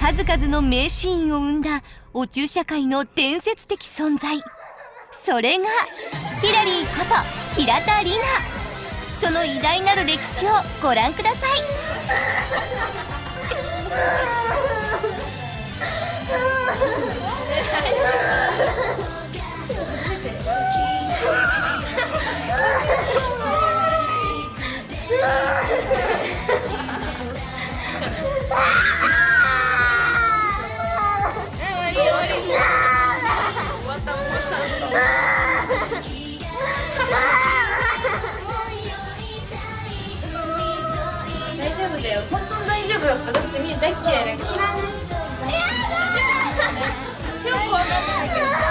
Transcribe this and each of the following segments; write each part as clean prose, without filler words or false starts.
数々の名シーンを生んだ宇宙社会の伝説的存在、それがヒラリーこと平田リナ。その偉大なる歴史をご覧ください。 大丈夫だよ、本当に大丈夫だった。だってみんな大っ嫌いだから。嫌い超怖かったんだけど。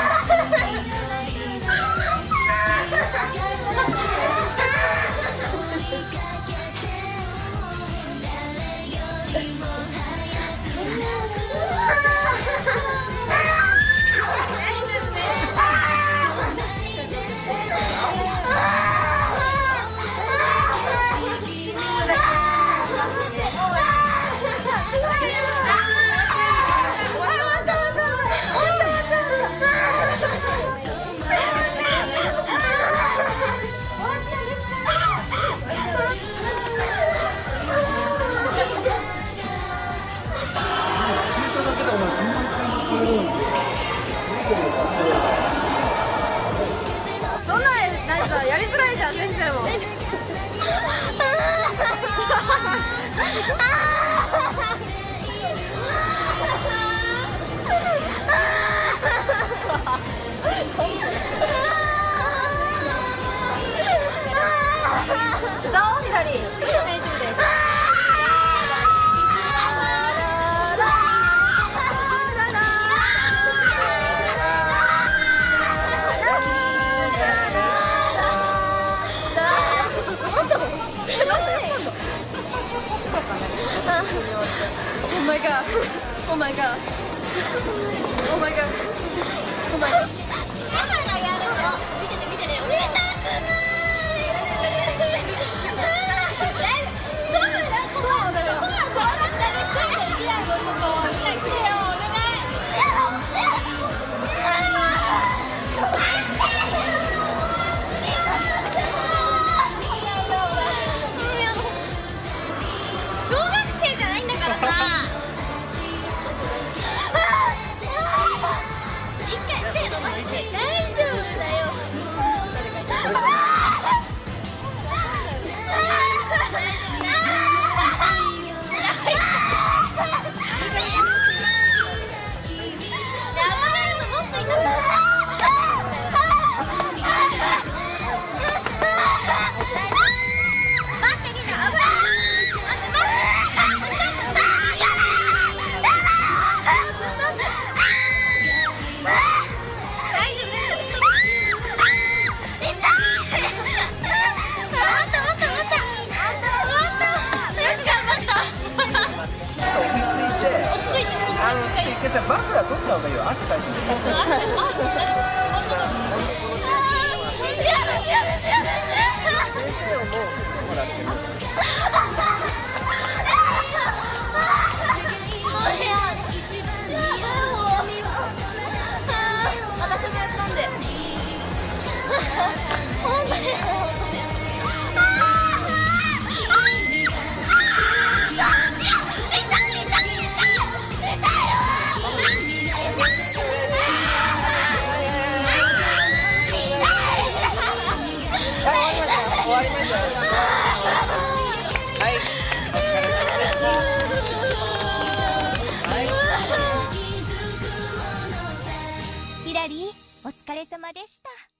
そんなんさ、やりづらいじゃん、先生も。どう、ひらり。大丈夫です。Oh my god. Oh my god. Oh my god. Oh my god. 見てね見てね。見たくない。そうだよ。そうだね。未来をちょっと未来来てよ。お願い。小学生じゃないんだからさ。一回手伸ばして大丈夫だよ。 マフラー取った方がいいよ。汗かいてる。終わりました。はい、お疲れ様でした。 ヒラリー、お疲れ様でした。